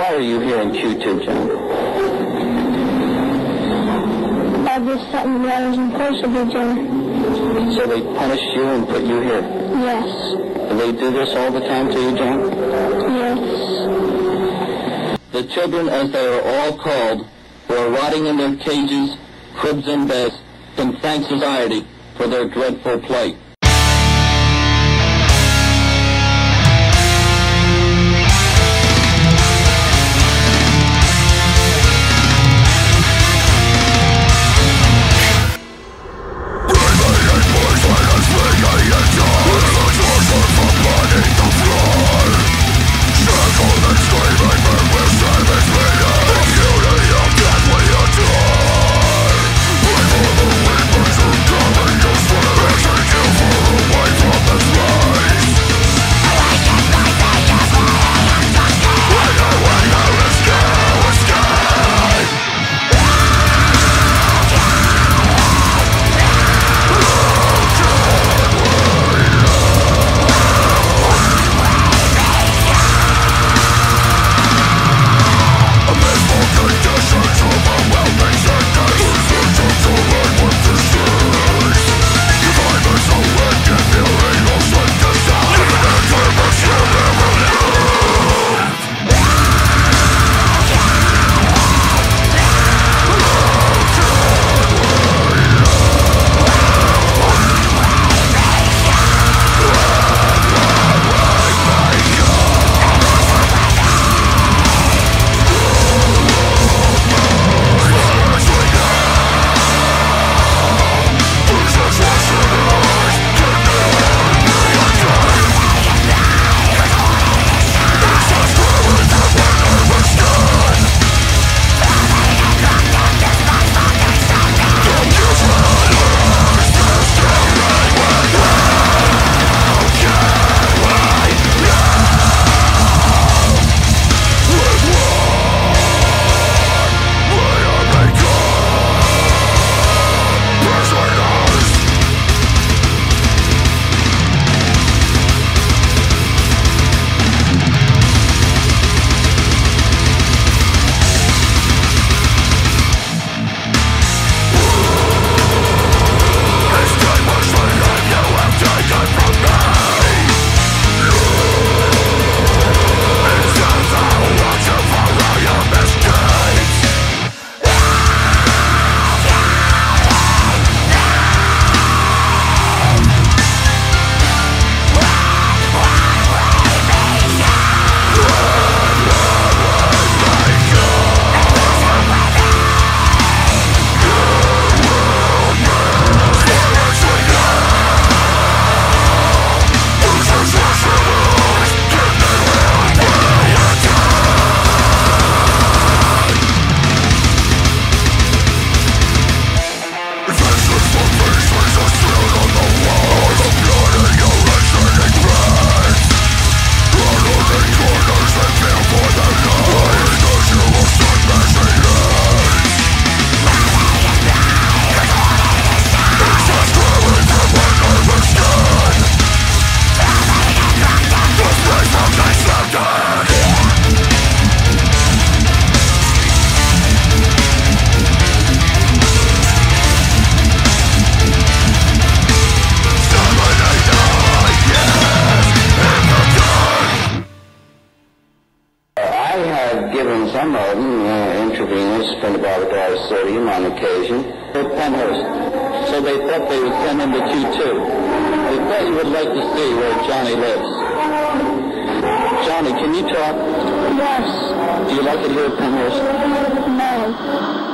Why are you here in Q2, John? I did something that I was supposed to be doing. So they punished you and put you here? Yes. Do they do this all the time to you, John? Yes. The children, as they are all called, who are rotting in their cages, cribs and beds, can thank society for their dreadful plight. Some of them intravenous phenobarbital sodium on occasion at Pennhurst. So they thought they would send him to Q2. They thought you would like to see where Johnny lives. Johnny, can you talk? Yes. Do you like it here at Pennhurst? No.